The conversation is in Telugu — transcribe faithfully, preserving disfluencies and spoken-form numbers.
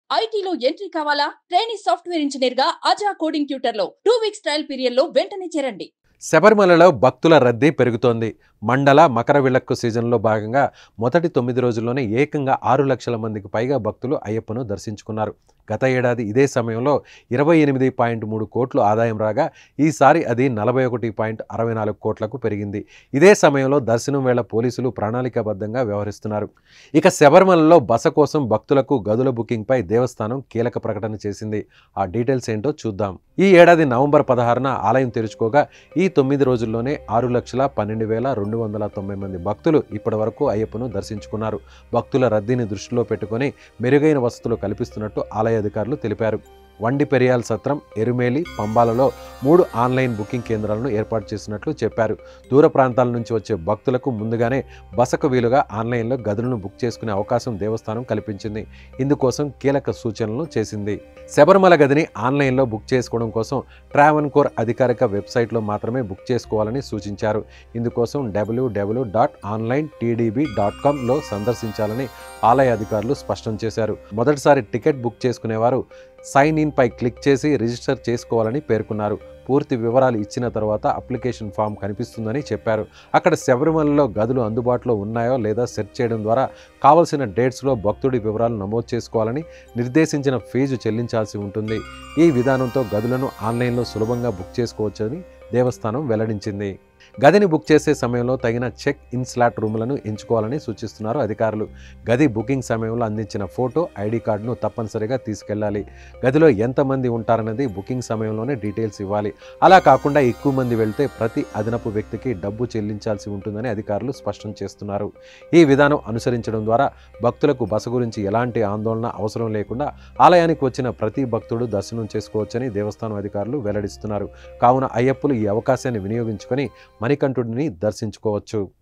ఐటీలో ఎంట్రీ కావాలా? ట్రైనీ సాఫ్ట్వేర్ ఇంజనీర్ గా అజా కోడింగ్ ట్యూటర్ లో టూ వీక్స్ ట్రయల్ పీరియడ్ లో వెంటనే చేరండి. శబరిమలలో భక్తుల రద్దీ పెరుగుతోంది. మండల మకర విళక్కు సీజన్లో భాగంగా మొదటి తొమ్మిది రోజుల్లోనే ఏకంగా ఆరు లక్షల మందికి పైగా భక్తులు అయ్యప్పను దర్శించుకున్నారు. గత ఏడాది ఇదే సమయంలో ఇరవై ఎనిమిది పాయింట్ మూడు కోట్లు ఆదాయం రాగా ఈసారి అది నలభై ఒకటి పాయింట్ అరవై నాలుగు కోట్లకు పెరిగింది. ఇదే సమయంలో దర్శనం వేళ పోలీసులు ప్రణాళికాబద్ధంగా వ్యవహరిస్తున్నారు. ఇక శబరిమలలో బస కోసం భక్తులకు గదుల బుకింగ్పై దేవస్థానం కీలక ప్రకటన చేసింది. ఆ డీటెయిల్స్ ఏంటో చూద్దాం. ఈ ఏడాది నవంబర్ పదహారున ఆలయం తెరుచుకోగా ఈ తొమ్మిది రోజుల్లోనే ఆరు లక్షల పన్నెండు వేల రెండు వందల తొంభై మంది భక్తులు ఇప్పటి వరకు అయ్యప్పను దర్శించుకున్నారు. భక్తుల రద్దీని దృష్టిలో పెట్టుకుని మెరుగైన వసతులు కల్పిస్తున్నట్టు ఆలయ అధికారులు తెలిపారు. వండి పెరియాల్ సత్రం, ఎరుమేలి, పంబాలలో మూడు ఆన్లైన్ బుకింగ్ కేంద్రాలను ఏర్పాటు చేసినట్లు చెప్పారు. దూర ప్రాంతాల నుంచి వచ్చే భక్తులకు ముందుగానే బసకు వీలుగా ఆన్లైన్లో గదులను బుక్ చేసుకునే అవకాశం దేవస్థానం కల్పించింది. ఇందుకోసం కీలక సూచనలు చేసింది. శబరిమల గదిని ఆన్లైన్లో బుక్ చేసుకోవడం కోసం ట్రావెన్కోర్ అధికారిక వెబ్సైట్లో మాత్రమే బుక్ చేసుకోవాలని సూచించారు. ఇందుకోసం WW dot online TDB dot కామ్లో సందర్శించాలని ఆలయ అధికారులు స్పష్టం చేశారు. మొదటిసారి టికెట్ బుక్ చేసుకునేవారు సైన్ ఇన్ పై క్లిక్ చేసి రిజిస్టర్ చేసుకోవాలని పేర్కొన్నారు. పూర్తి వివరాలు ఇచ్చిన తర్వాత అప్లికేషన్ ఫామ్ కనిపిస్తుందని చెప్పారు. అక్కడ శబరిమలలో గదులు అందుబాటులో ఉన్నాయో లేదా సెర్చ్ చేయడం ద్వారా కావలసిన డేట్స్లో భక్తుడి వివరాలు నమోదు చేసుకోవాలని, నిర్దేశించిన ఫీజు చెల్లించాల్సి ఉంటుంది. ఈ విధానంతో గదులను ఆన్లైన్లో సులభంగా బుక్ చేసుకోవచ్చని దేవస్థానం వెల్లడించింది. గదిని బుక్ చేసే సమయంలో తగిన చెక్ ఇన్ స్లాట్ రూములను ఎంచుకోవాలని సూచిస్తున్నారు అధికారులు. గది బుకింగ్ సమయంలో అందించిన ఫోటో, ఐడి కార్డును తప్పనిసరిగా తీసుకెళ్లాలి. గదిలో ఎంతమంది ఉంటారన్నది బుకింగ్ సమయంలోనే డీటెయిల్స్ ఇవ్వాలి. అలా కాకుండా ఎక్కువ మంది వెళ్తే ప్రతి అదనపు వ్యక్తికి డబ్బు చెల్లించాల్సి ఉంటుందని అధికారులు స్పష్టం చేస్తున్నారు. ఈ విధానం అనుసరించడం ద్వారా భక్తులకు బస గురించి ఎలాంటి ఆందోళన అవసరం లేకుండా ఆలయానికి వచ్చిన ప్రతి భక్తుడు దర్శనం చేసుకోవచ్చని దేవస్థానం అధికారులు వెల్లడిస్తున్నారు. కావున అయ్యప్పలు ఈ అవకాశాన్ని వినియోగించుకొని మణికంఠుడిని దర్శించుకోవచ్చు.